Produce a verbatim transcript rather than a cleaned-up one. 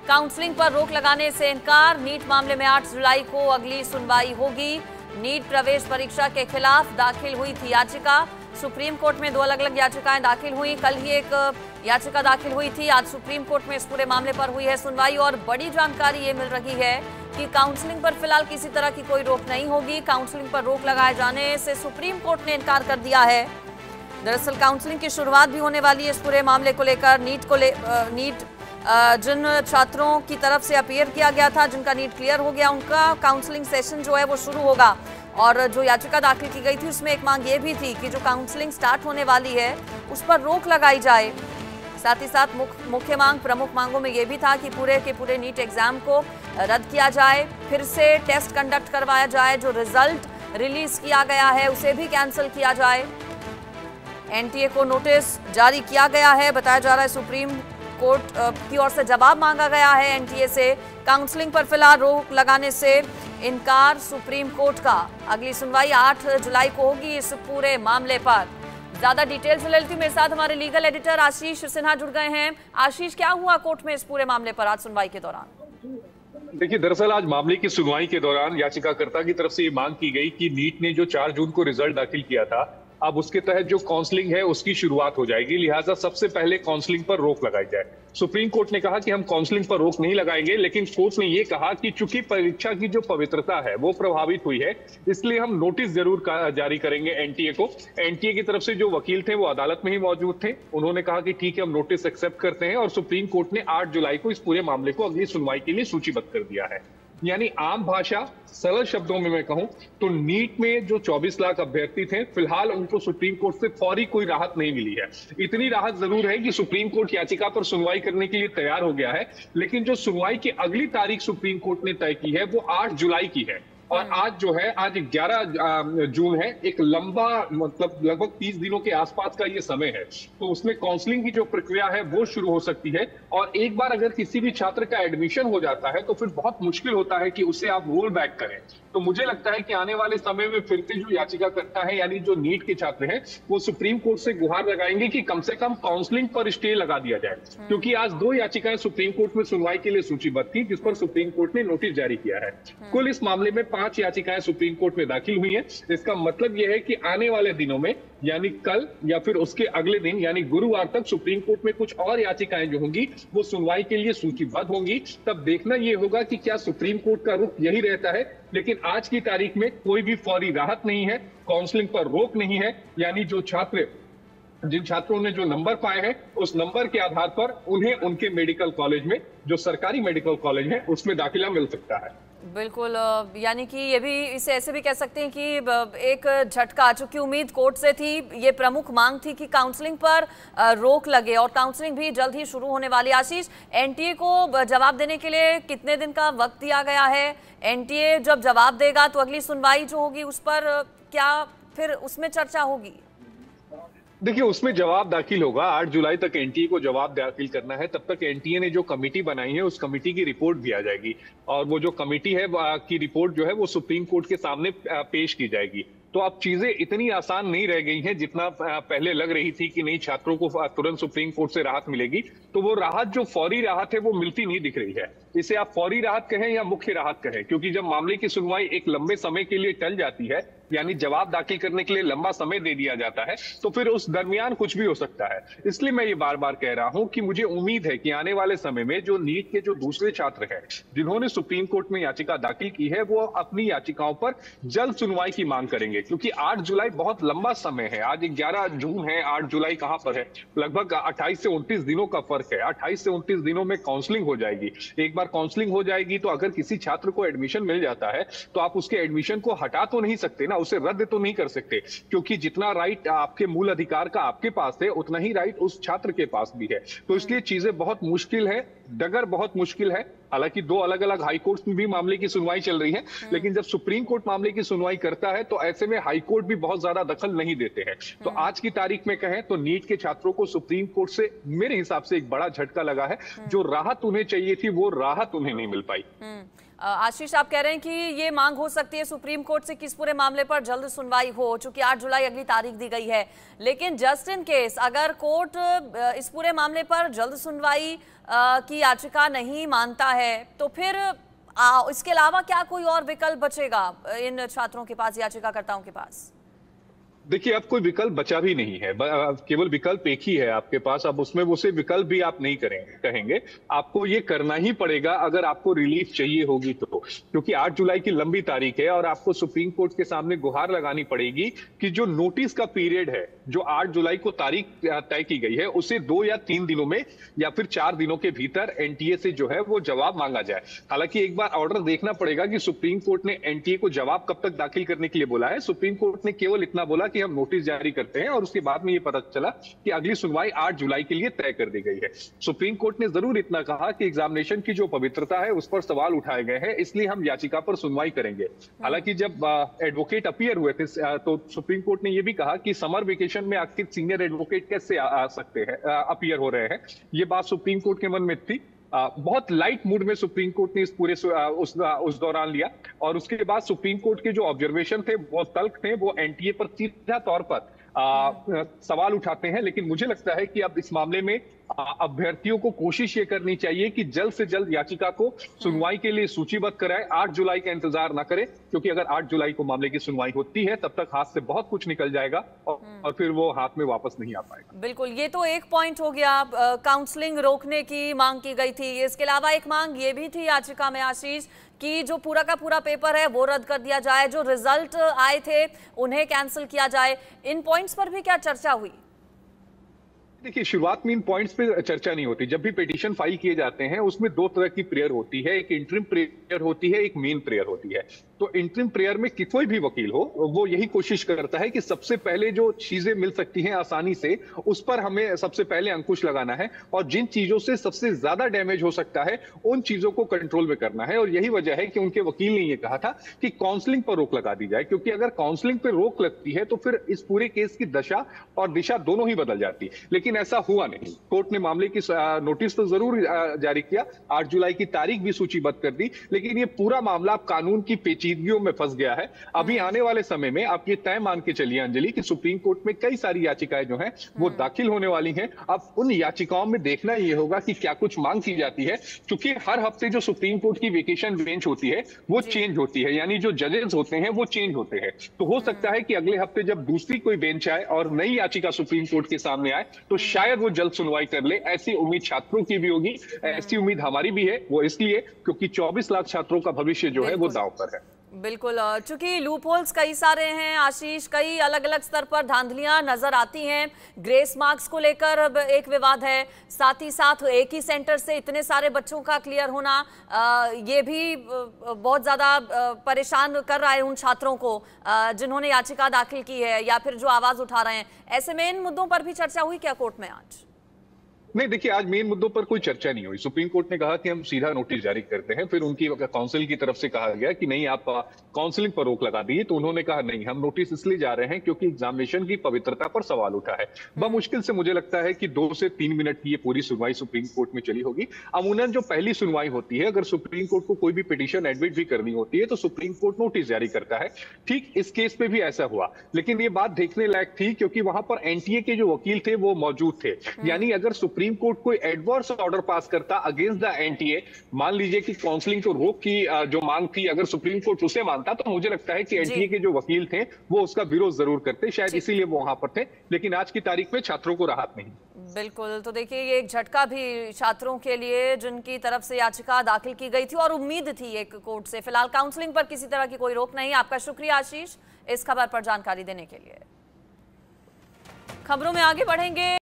Counselling पर रोक लगाने से इनकार। नीट मामले में आठ जुलाई को अगली सुनवाई होगी। नीट प्रवेश परीक्षा के खिलाफ दाखिल हुई थी याचिका। सुप्रीम कोर्ट में दो अलग अलग याचिकाएं दाखिल हुई। कल ही एक याचिका दाखिल हुई थी, आज सुप्रीम कोर्ट में इस पूरे मामले पर हुई है सुनवाई। और बड़ी जानकारी ये मिल रही है कि काउंसलिंग पर फिलहाल किसी तरह की कोई रोक नहीं होगी। काउंसलिंग पर रोक लगाए जाने से सुप्रीम कोर्ट ने इनकार कर दिया है। दरअसल काउंसलिंग की शुरुआत भी होने वाली है इस पूरे मामले को लेकर। नीट को ले नीट जिन छात्रों की तरफ से अपीयर किया गया था, जिनका नीट क्लियर हो गया, उनका काउंसलिंग सेशन जो है वो शुरू होगा। और जो याचिका दाखिल की गई थी उसमें एक मांग ये भी थी कि जो काउंसलिंग स्टार्ट होने वाली है उस पर रोक लगाई जाए। साथ ही साथ मुख्य मांग, प्रमुख मांगों में ये भी था कि पूरे के पूरे नीट एग्जाम को रद्द किया जाए, फिर से टेस्ट कंडक्ट करवाया जाए, जो रिजल्ट रिलीज किया गया है उसे भी कैंसिल किया जाए। एनटीए को नोटिस जारी किया गया है। बताया जा रहा है सुप्रीम कोर्ट की ओर से जवाब मांगा गया है एनटीए से। काउंसलिंग पर फिलहाल रोक लगाने से इनकार सुप्रीम कोर्ट का। अगली सुनवाई आठ जुलाई को होगी इस पूरे मामले पर। ज्यादा डिटेल्स ले लेती हूं, मेरे साथ हमारे लीगल एडिटर आशीष सिन्हा जुड़ गए हैं। आशीष, क्या हुआ कोर्ट में इस पूरे मामले पर आज सुनवाई के दौरान? देखिए, दरअसल आज मामले की सुनवाई के दौरान याचिकाकर्ता की तरफ से ये मांग की गई कि नीट ने जो चार जून को रिजल्ट दाखिल किया था, अब उसके तहत जो काउंसलिंग है उसकी शुरुआत हो जाएगी, लिहाजा सबसे पहले काउंसलिंग पर रोक लगाई जाए। सुप्रीम कोर्ट ने कहा कि हम काउंसलिंग पर रोक नहीं लगाएंगे, लेकिन कोर्ट ने यह कहा कि चूंकि परीक्षा की जो पवित्रता है वो प्रभावित हुई है, इसलिए हम नोटिस जरूर जारी करेंगे एनटीए को। एनटीए की तरफ से जो वकील थे वो अदालत में ही मौजूद थे। उन्होंने कहा कि ठीक है, हम नोटिस एक्सेप्ट करते हैं, और सुप्रीम कोर्ट ने आठ जुलाई को इस पूरे मामले को अगली सुनवाई के लिए सूचीबद्ध कर दिया है। यानी आम भाषा, सरल शब्दों में मैं कहूं तो नीट में जो चौबीस लाख अभ्यर्थी थे, फिलहाल उनको सुप्रीम कोर्ट से फौरी कोई राहत नहीं मिली है। इतनी राहत जरूर है कि सुप्रीम कोर्ट याचिका पर सुनवाई करने के लिए तैयार हो गया है, लेकिन जो सुनवाई की अगली तारीख सुप्रीम कोर्ट ने तय की है वो आठ जुलाई की है। और आज जो है, आज ग्यारह जून है, एक लंबा, मतलब लगभग तीस दिनों के आसपास का ये समय है, तो उसमें काउंसलिंग की जो प्रक्रिया है वो शुरू हो सकती है। और एक बार अगर किसी भी छात्र का एडमिशन हो जाता है तो फिर बहुत मुश्किल होता है कि उसे आप रोल बैक करें। तो मुझे लगता है कि आने वाले समय में फिर से जो याचिका करता है, यानी जो नीट के छात्र हैं, वो सुप्रीम कोर्ट से गुहार लगाएंगे कि कम से कम काउंसलिंग पर स्टे लगा दिया जाए, क्योंकि आज दो याचिकाएं सुप्रीम कोर्ट में सुनवाई के लिए सूचीबद्ध थी, जिस पर सुप्रीम कोर्ट ने नोटिस जारी किया है। कुल इस मामले में पांच याचिकाएं सुप्रीम कोर्ट में दाखिल हुई हैं। इसका मतलब यह है कि आने वाले दिनों में, यानी कल या फिर उसके अगले दिन, यानी गुरुवार तक सुप्रीम कोर्ट में कुछ और याचिकाएं जो होंगी वो सुनवाई के लिए सूचीबद्ध होंगी। तब देखना यह होगा कि क्या सुप्रीम कोर्ट का रुख यही रहता है। लेकिन आज की तारीख में कोई भी फौरी राहत नहीं है, काउंसलिंग पर रोक नहीं है, यानी जो छात्र जिन छात्रों ने जो नंबर पाए हैं उस नंबर के आधार पर उन्हें उनके मेडिकल कॉलेज में, जो सरकारी मेडिकल कॉलेज है, उसमें दाखिला मिल सकता है। बिल्कुल, यानी कि ये भी, इसे ऐसे भी कह सकते हैं कि एक झटका, चूंकि उम्मीद कोर्ट से थी, ये प्रमुख मांग थी कि काउंसलिंग पर रोक लगे, और काउंसलिंग भी जल्द ही शुरू होने वाली। आशीष, एनटीए को जवाब देने के लिए कितने दिन का वक्त दिया गया है? एनटीए जब जवाब देगा तो अगली सुनवाई जो होगी उस पर क्या फिर उसमें चर्चा होगी? देखिए, उसमें जवाब दाखिल होगा। आठ जुलाई तक एनटीए को जवाब दाखिल करना है। तब तक एनटीए ने जो कमेटी बनाई है उस कमेटी की रिपोर्ट भी आ जाएगी, और वो जो कमेटी है की रिपोर्ट जो है वो सुप्रीम कोर्ट के सामने पेश की जाएगी। तो अब चीजें इतनी आसान नहीं रह गई हैं जितना पहले लग रही थी कि नहीं, छात्रों को तुरंत सुप्रीम कोर्ट से राहत मिलेगी। तो वो राहत, जो फौरी राहत है, वो मिलती नहीं दिख रही है। इसे आप फौरी राहत कहें या मुख्य राहत कहें, क्योंकि जब मामले की सुनवाई एक लंबे समय के लिए टल जाती है, यानी जवाब दाखिल करने के लिए लंबा समय दे दिया जाता है, तो फिर उस दरमियान कुछ भी हो सकता है। इसलिए मैं ये बार बार कह रहा हूं कि मुझे उम्मीद है कि आने वाले समय में जो नीट के जो दूसरे छात्र हैं जिन्होंने सुप्रीम कोर्ट में याचिका दाखिल की है, वो अपनी याचिकाओं पर जल्द सुनवाई की मांग करेंगे, क्योंकि आठ जुलाई बहुत लंबा समय है। आज ग्यारह जून है, आठ जुलाई कहां पर है? लगभग अट्ठाईस से उनतीस दिनों का फर्क है। अट्ठाईस से उनतीस दिनों में काउंसलिंग हो जाएगी। एक बार काउंसलिंग हो जाएगी तो अगर किसी छात्र को एडमिशन मिल जाता है तो आप उसके एडमिशन को हटा तो नहीं सकते ना, उसे रद्द तो नहीं कर सकते, क्योंकि जितना राइट आपके मूल अधिकार का आपके पास है उतना ही राइट उस छात्र के पास भी है। तो इसलिए चीजें बहुत मुश्किल है, डगर बहुत मुश्किल है। हालांकि दो अलग अलग हाई कोर्ट में भी मामले की सुनवाई चल रही है, लेकिन जब सुप्रीम कोर्ट मामले की सुनवाई करता है तो ऐसे में हाई कोर्ट भी बहुत ज्यादा दखल नहीं देते हैं। तो आज की तारीख में कहें तो नीट के छात्रों को सुप्रीम कोर्ट से मेरे हिसाब से एक बड़ा झटका लगा है। जो राहत उन्हें चाहिए थी वो राहत उन्हें नहीं मिल पाई। आशीष, आप कह रहे हैं कि ये मांग हो सकती है सुप्रीम कोर्ट से कि इस पूरे मामले पर जल्द सुनवाई हो, चूंकि आठ जुलाई अगली तारीख दी गई है। लेकिन जस्ट इन केस अगर कोर्ट इस पूरे मामले पर जल्द सुनवाई आ, की याचिका नहीं मानता है तो फिर आ, इसके अलावा क्या कोई और विकल्प बचेगा इन छात्रों के पास, याचिकाकर्ताओं के पास? देखिए, अब कोई विकल्प बचा भी नहीं है, केवल विकल्प एक ही है आपके पास। अब उसमें उसे विकल्प भी आप नहीं करेंगे कहेंगे, आपको ये करना ही पड़ेगा अगर आपको रिलीफ चाहिए होगी तो, क्योंकि आठ जुलाई की लंबी तारीख है और आपको सुप्रीम कोर्ट के सामने गुहार लगानी पड़ेगी कि जो नोटिस का पीरियड है, जो आठ जुलाई को तारीख तय की गई है, उसे दो या तीन दिनों में या फिर चार दिनों के भीतर एनटीए से जो है वो जवाब मांगा जाए। हालांकि एक बार ऑर्डर देखना पड़ेगा कि सुप्रीम कोर्ट ने एनटीए को जवाब कब तक दाखिल करने के लिए बोला है। सुप्रीम कोर्ट ने केवल इतना बोला कि हम नोटिस जारी करते हैं और उसके बाद में ये पता चला कि अगली सुनवाई आठ जुलाई के लिए तय कर दी गई है। सुप्रीम कोर्ट ने जरूर इतना कहा कि एग्जामिनेशन की जो पवित्रता है उस पर सवाल उठाए गए हैं, इसलिए हम याचिका पर सुनवाई करेंगे। हालांकि जब एडवोकेट अपीयर हुए थे तो सुप्रीम कोर्ट ने यह भी कहा कि समर वेकेशन में आखिर सीनियर एडवोकेट कैसे आ, आ सकते हैं, अपीयर हो रहे हैं। ये बात सुप्रीम कोर्ट के मन में थी। आ, बहुत लाइट मूड में सुप्रीम कोर्ट ने इस पूरे आ, उस, आ, उस दौरान लिया और उसके बाद सुप्रीम कोर्ट के जो ऑब्जर्वेशन थे, वो तल्ख थे, वो एनटीए पर सीधा तौर पर आ, सवाल उठाते हैं। लेकिन मुझे लगता है कि अब इस मामले में अभ्यर्थियों को कोशिश ये करनी चाहिए कि जल्द से जल्द याचिका को सुनवाई के लिए सूचीबद्ध कराएं, आठ जुलाई का इंतजार ना करें, क्योंकि अगर आठ जुलाई को मामले की सुनवाई होती है तब तक हाथ से बहुत कुछ निकल जाएगा और, और फिर वो हाथ में वापस नहीं आ पाएगा। बिल्कुल, ये तो एक पॉइंट हो गया, काउंसलिंग रोकने की मांग की गई थी। इसके अलावा एक मांग ये भी थी याचिका में आशीष कि जो पूरा का पूरा पेपर है वो रद्द कर दिया जाए, जो रिजल्ट आए थे उन्हें कैंसिल किया जाए। इन पॉइंट्स पर भी क्या चर्चा हुई? देखिए, शुरुआत में इन पॉइंट्स पे चर्चा नहीं होती। जब भी पिटीशन फाइल किए जाते हैं उसमें दो तरह की प्रेयर होती है, एक इंटरिम प्रेयर होती है, एक मेन प्रेयर होती है। तो इंटरिम प्रेयर में कि कोई भी वकील हो वो यही कोशिश करता है कि सबसे पहले जो चीजें मिल सकती हैं आसानी से उस पर हमें सबसे पहले अंकुश लगाना है और जिन चीजों से सबसे ज्यादा डैमेज हो सकता है उन चीजों को कंट्रोल में करना है। और यही वजह है कि उनके वकील ने यह कहा था कि काउंसलिंग पर रोक लगा दी जाए, क्योंकि अगर काउंसलिंग पर रोक लगती है तो फिर इस पूरे केस की दशा और दिशा दोनों ही बदल जाती है। लेकिन ऐसा हुआ नहीं। कोर्ट ने मामले की नोटिस तो जरूर जारी किया, आठ जुलाई की तारीख भी सूचीबद्ध कर दी, लेकिन ये पूरा मामला कानून की पेचीदगियों में फंस गया है। अभी आने वाले समय में आप ये तय मान के चलिए अंजलि कि सुप्रीम कोर्ट में कई सारी याचिकाएं जो हैं वो दाखिल होने वाली हैं। अब उन याचिकाओं में देखना ये होगा कि क्या कुछ मांग की जाती है, क्योंकि हर हफ्ते जो सुप्रीम कोर्ट की वेकेशन बेंच होती है वो चेंज होती है, यानी जो जजेस होते हैं वो चेंज होते हैं। तो हो सकता है कि अगले हफ्ते जब दूसरी कोई बेंच आए और नई याचिका सुप्रीम कोर्ट के सामने आए तो शायद वो जल्द सुनवाई कर ले। ऐसी उम्मीद छात्रों की भी होगी, ऐसी उम्मीद हमारी भी है। वो इसलिए क्योंकि चौबीस लाख छात्रों का भविष्य जो है वो दांव पर है। बिल्कुल, चूंकि लूप होल्स कई सारे हैं आशीष, कई अलग अलग स्तर पर धांधलियां नजर आती हैं। ग्रेस मार्क्स को लेकर अब एक विवाद है, साथ ही साथ एक ही सेंटर से इतने सारे बच्चों का क्लियर होना ये भी बहुत ज्यादा परेशान कर रहा है उन छात्रों को जिन्होंने याचिका दाखिल की है या फिर जो आवाज उठा रहे हैं। ऐसे में इन मुद्दों पर भी चर्चा हुई क्या कोर्ट में आज? नहीं, देखिए, आज मेन मुद्दों पर कोई चर्चा नहीं हुई। सुप्रीम कोर्ट ने कहा कि हम सीधा नोटिस जारी करते हैं, फिर उनकी काउंसिल की तरफ से कहा गया कि नहीं, आप काउंसलिंग पर रोक लगा दी, तो उन्होंने कहा नहीं, हम नोटिस इसलिए जा रहे हैं क्योंकि एग्जामिनेशन की पवित्रता पर सवाल उठा है। बमुश्किल से मुझे लगता है कि दो से तीन मिनट की ये पूरी सुनवाई सुप्रीम कोर्ट में चली होगी। अमूमन जो पहली सुनवाई होती है, अगर सुप्रीम कोर्ट को कोई भी पिटीशन एडमिट भी करनी होती है तो सुप्रीम कोर्ट नोटिस जारी करता है। ठीक इस केस पे भी ऐसा हुआ, लेकिन ये बात देखने लायक थी क्योंकि वहां पर एनटीए के जो वकील थे वो मौजूद थे। यानी अगर सुप्रीम कोर्ट कोई एडवर्स ऑर्डर पास करता अगेंस्ट द एनटीए, मान लीजिए कि काउंसलिंग को रोक की जो मांग थी, अगर सुप्रीम कोर्ट उसे मानता तो मुझे लगता है कि एनटीए के जो वकील थे वो उसका विरोध जरूर करते, शायद इसीलिए वो वहां पर थे। लेकिन आज की तारीख में छात्रों को राहत नहीं। बिल्कुल, तो देखिए ये एक झटका भी छात्रों के लिए जिनकी तरफ से याचिका दाखिल की गई थी और उम्मीद थी एक कोर्ट से। फिलहाल काउंसलिंग पर किसी तरह की कोई रोक नहीं। आपका शुक्रिया आशीष इस खबर पर जानकारी देने के लिए। खबरों में आगे बढ़ेंगे।